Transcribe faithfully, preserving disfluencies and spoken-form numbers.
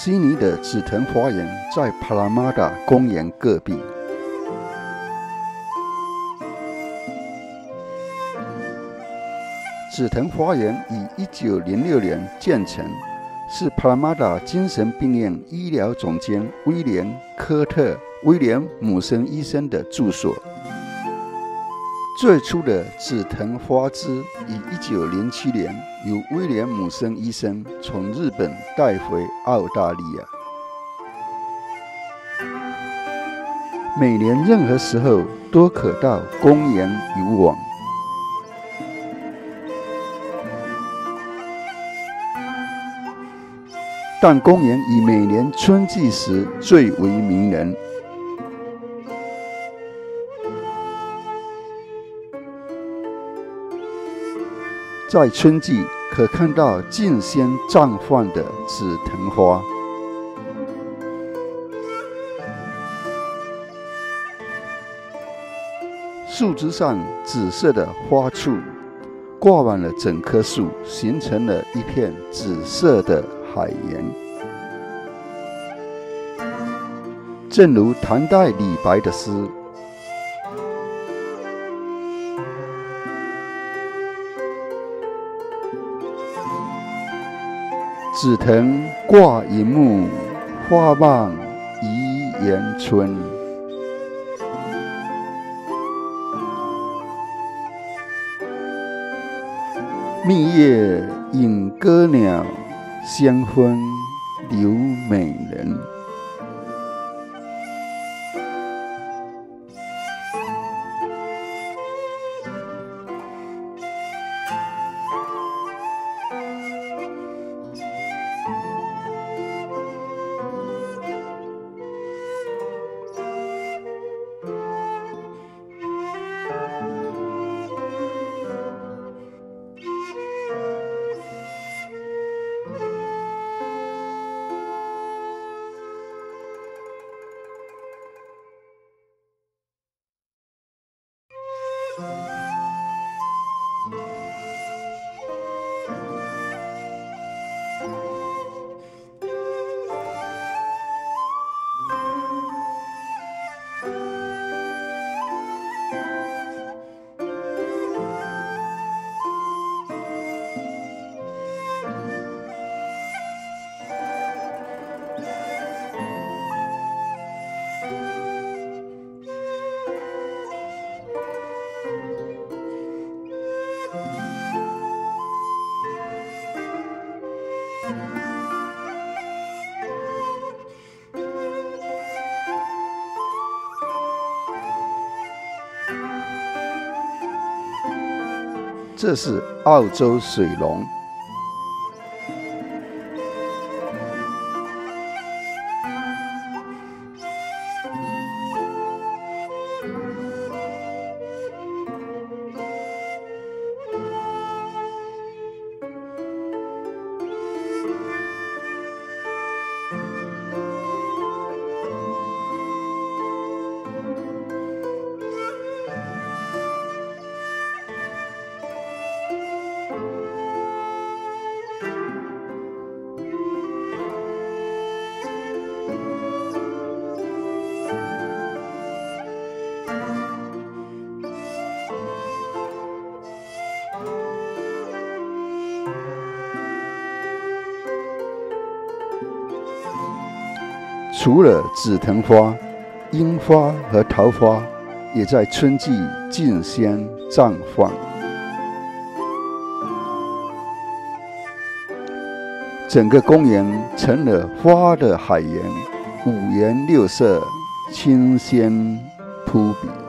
悉尼的紫藤花园在帕拉马达公园隔壁。紫藤花园于一九零六年建成，是帕拉马达精神病院医疗总监威廉·科特·威廉姆森医生的住所。最初的紫藤花枝于一九零七年由威廉姆森医生从日本带回澳大利亚。每年任何时候都可到公园游玩。但公园以每年春季时最为迷人。在春季可看到竞先绽放的紫藤花，树枝上紫色的花簇挂满了整棵树，形成了一片紫色的海盐。正如唐代李白的诗：紫藤挂银幕，花漫怡园春。蜜月引歌鸟，香氛留美人。这是澳洲水龙。除了紫藤花，樱花和桃花也在春季竞先绽放。整个公园成了花的海盐，五颜六色，清鲜扑鼻。